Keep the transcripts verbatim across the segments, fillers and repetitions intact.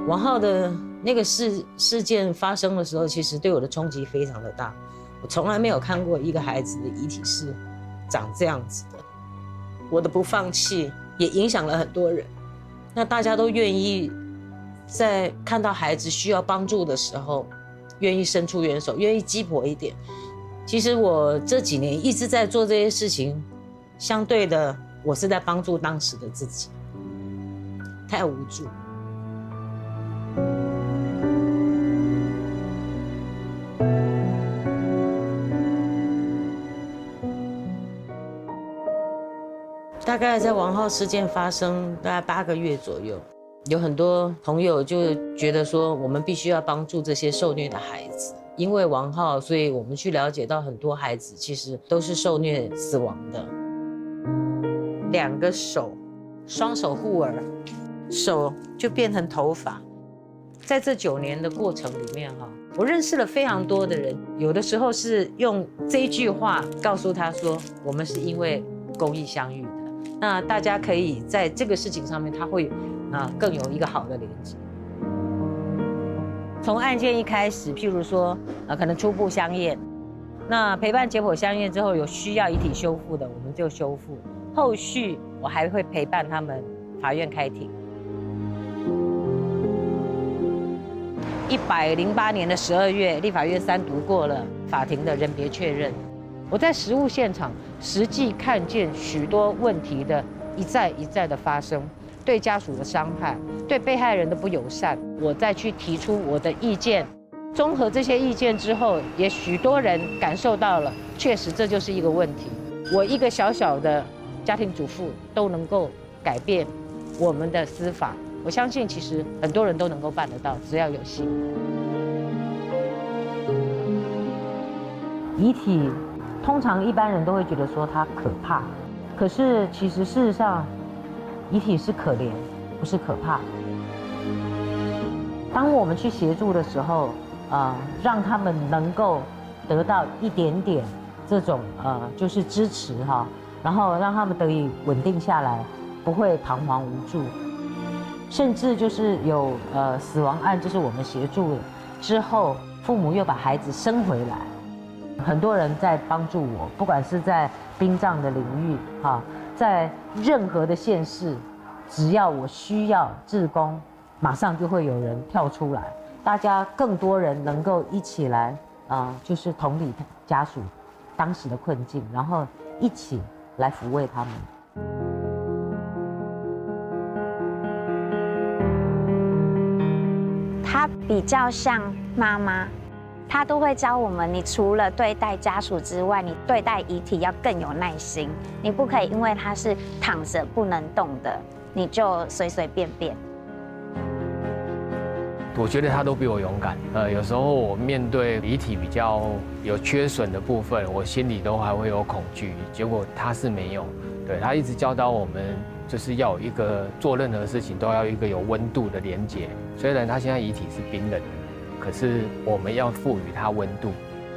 王浩的那个事事件发生的时候，其实对我的冲击非常的大。我从来没有看过一个孩子的遗体是长这样子的。我的不放弃也影响了很多人。那大家都愿意在看到孩子需要帮助的时候，愿意伸出援手，愿意鸡婆一点。其实我这几年一直在做这些事情，相对的，我是在帮助当时的自己。太无助。大概在王浩事件发生大概八个月左右，有很多朋友就觉得说，我们必须要帮助这些受虐的孩子。因为王浩，所以我们去了解到很多孩子其实都是受虐死亡的。两个手，双手护耳，手就变成头发。在这九年的过程里面哈，我认识了非常多的人，有的时候是用这一句话告诉他说，我们是因为公益相遇的。那大家可以在这个事情上面，他会啊更有一个好的连接。从案件一开始，譬如说啊，可能初步相验，那陪伴解剖相验之后，有需要遗体修复的，我们就修复。后续我还会陪伴他们法院开庭。一百零八年的十二月，立法院三读过了法庭的人别确认。我在实务现场实际看见许多问题的一再一再的发生，对家属的伤害，对被害人的不友善，我再去提出我的意见。综合这些意见之后，也许多人感受到了，确实这就是一个问题。我一个小小的家庭主妇都能够改变我们的司法，我相信其实很多人都能够办得到，只要有心。遗体。通常一般人都会觉得说它可怕，可是其实事实上，遗体是可怜，不是可怕。当我们去协助的时候，呃，让他们能够得到一点点这种呃，就是支持哈，然后让他们得以稳定下来，不会彷徨无助，甚至就是有呃死亡案，就是我们协助了之后，父母又把孩子生回来。很多人在帮助我，不管是在殡葬的领域，哈，在任何的县市，只要我需要志工，马上就会有人跳出来，大家更多人能够一起来啊、呃，就是同理家属当时的困境，然后一起来抚慰他们。 他比较像妈妈。他都会教我们，你除了对待家属之外，你对待遗体要更有耐心。你不可以因为他是躺着不能动的，你就随随便便。 我觉得他都比我勇敢。呃，有时候我面对遗体比较有缺损的部分，我心里都还会有恐惧。结果他是没有，对，他一直教导我们，就是要有一个做任何事情都要有一个有温度的连结。虽然他现在遗体是冰冷的。可是我们要赋予它温度。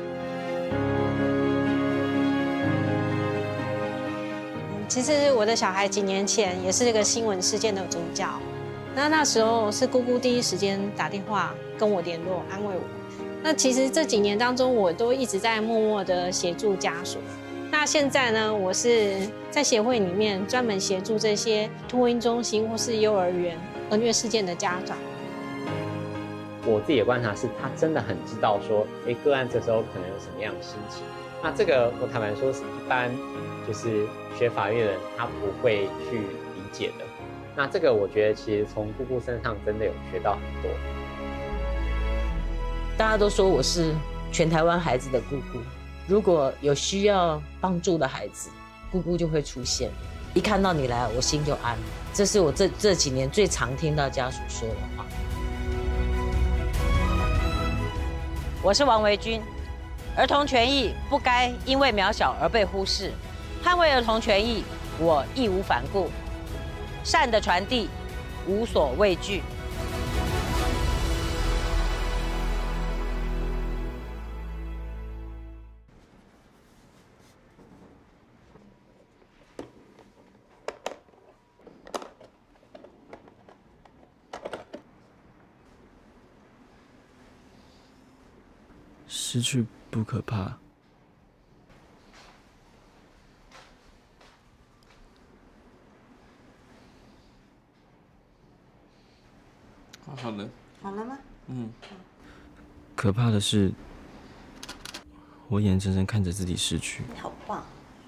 其实我的小孩几年前也是这个新闻事件的主角，那那时候是姑姑第一时间打电话跟我联络，安慰我。那其实这几年当中，我都一直在默默的协助家属。那现在呢，我是在协会里面专门协助这些托婴中心或是幼儿园儿虐事件的家长。 我自己的观察是，他真的很知道说，哎，个案这时候可能有什么样的心情。那这个我坦白说，是一般就是学法律的人他不会去理解的。那这个我觉得其实从姑姑身上真的有学到很多。 大家都说我是全台湾孩子的姑姑，如果有需要帮助的孩子，姑姑就会出现。一看到你来，我心就安了。这是我这这几年最常听到家属说的话。我是王维君，儿童权益不该因为渺小而被忽视，捍卫儿童权益，我义无反顾，善的传递，无所畏惧。 失去不可怕。 好了。 好了吗？ 嗯。 可怕的是，我眼睁睁看着自己失去。 你好棒。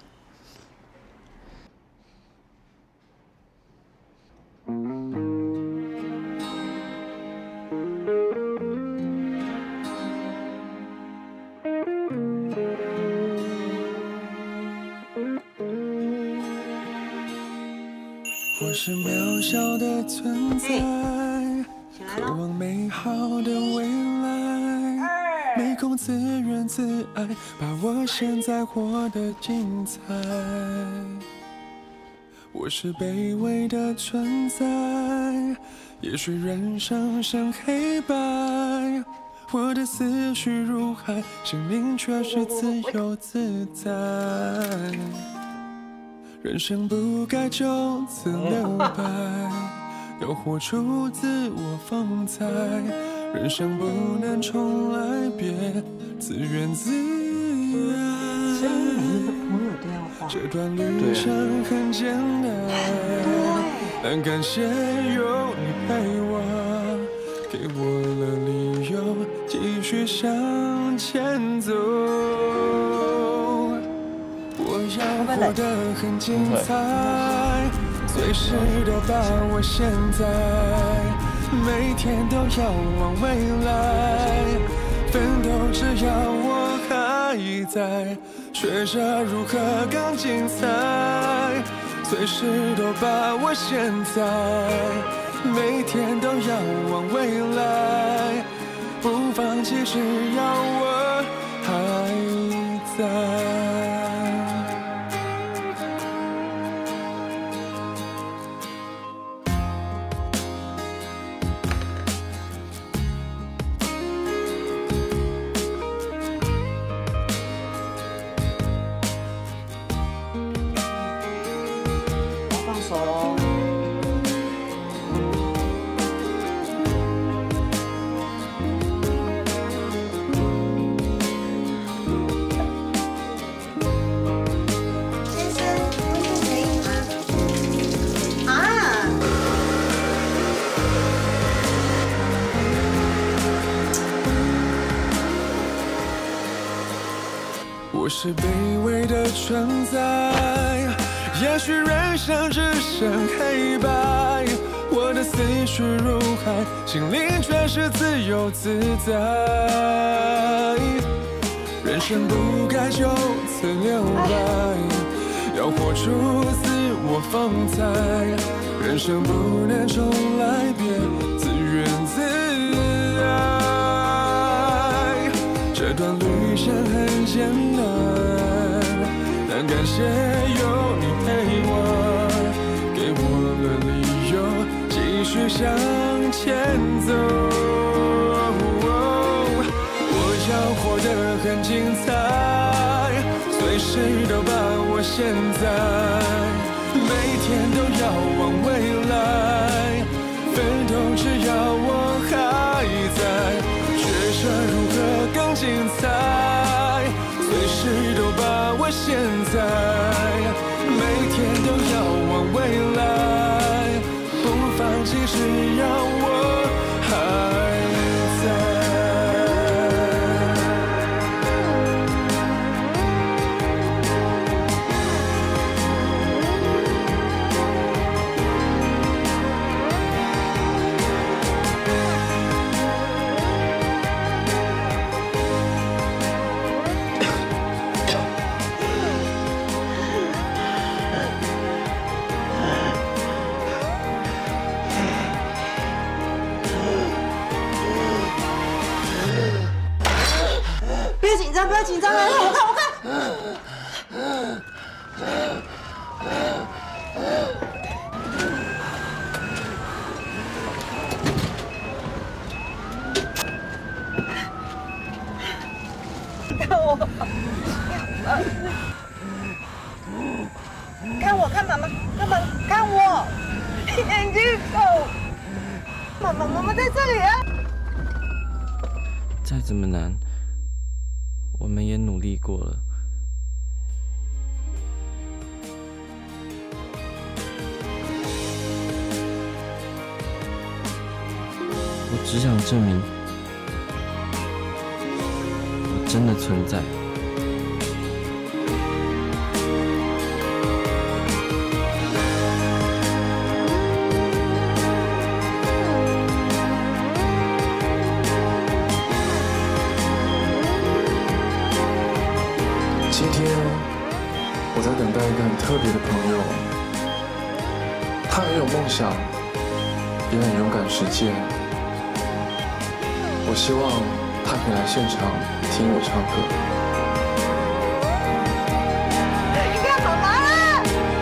我是渺小的存在，渴望美好的未来，没空自怨自艾，把我现在活得精彩。我是卑微的存在，也许人生像黑白，我的思绪如海，心灵却是自由自在。人生不该就此留白，要活出自我风采。人生不能重来，别自怨自艾。 所以每一个朋友都要画。 这段旅程很简单，但感谢有你陪我，给我了理由继续向前走。我要活得很精彩，随时都把握现在，每天都要往未来奋斗，只要我还在，学着如何更精彩，随时都把握现在，每天都要往未来不放弃，只要我还在。我是卑微的存在，也许人生只剩黑白，我的思绪如海，心灵却是自由自在。人生不该就此留白，要活出自我风采。人生不能重来，别自怨自艾。这段旅程很简单，但感谢有你陪我，给我了理由继续向前走。我要活得很精彩，随时都把握现在，每天都要往未来奋斗，只要我还在，学着如何更精彩，随时都把握现在，每天都要往未来不放弃，只要我还在。 不要紧张，不要紧张啊！我看，我看。看我，看我，看妈妈，看妈妈，看我，眼睛狗，妈妈，妈妈在这里啊！ 再怎么难， 们也努力过了。我只想证明，我真的存在。 今天我在等待一个很特别的朋友，他很有梦想，也很勇敢实践。我希望他可以来现场听我唱歌。 你干嘛啊？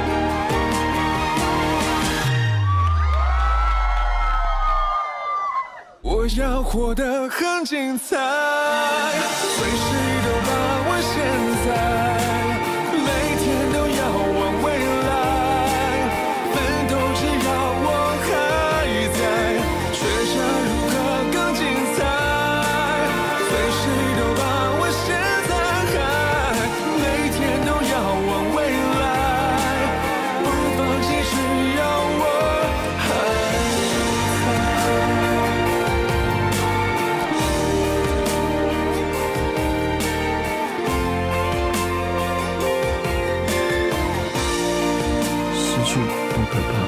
我要活得很精彩，随时都把握现在。 每天都要往未来奋斗，只要我还在，学想如何更精彩，随时都把握现在，每天都要往未来，不放弃，只要我还多可怕！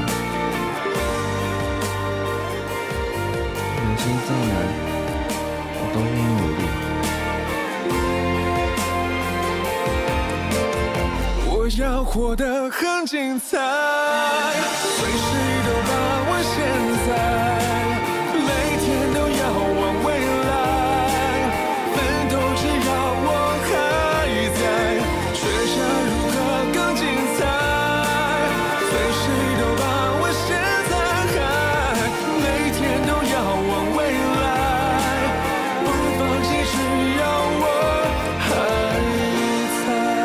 人生再难，我都愿意努力。我要活得很精彩，随时都把握现在，每天都要往未来奋斗，只要我还在，学想如何更精彩。 随时都把握现在，每天都要往未来，不放弃，只要我还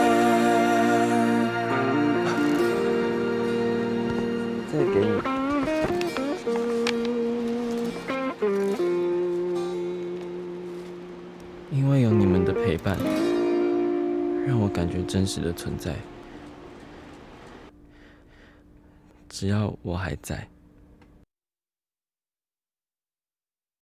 在。再给你。因为有你们的陪伴，让我感觉真实的存在。只要我还在。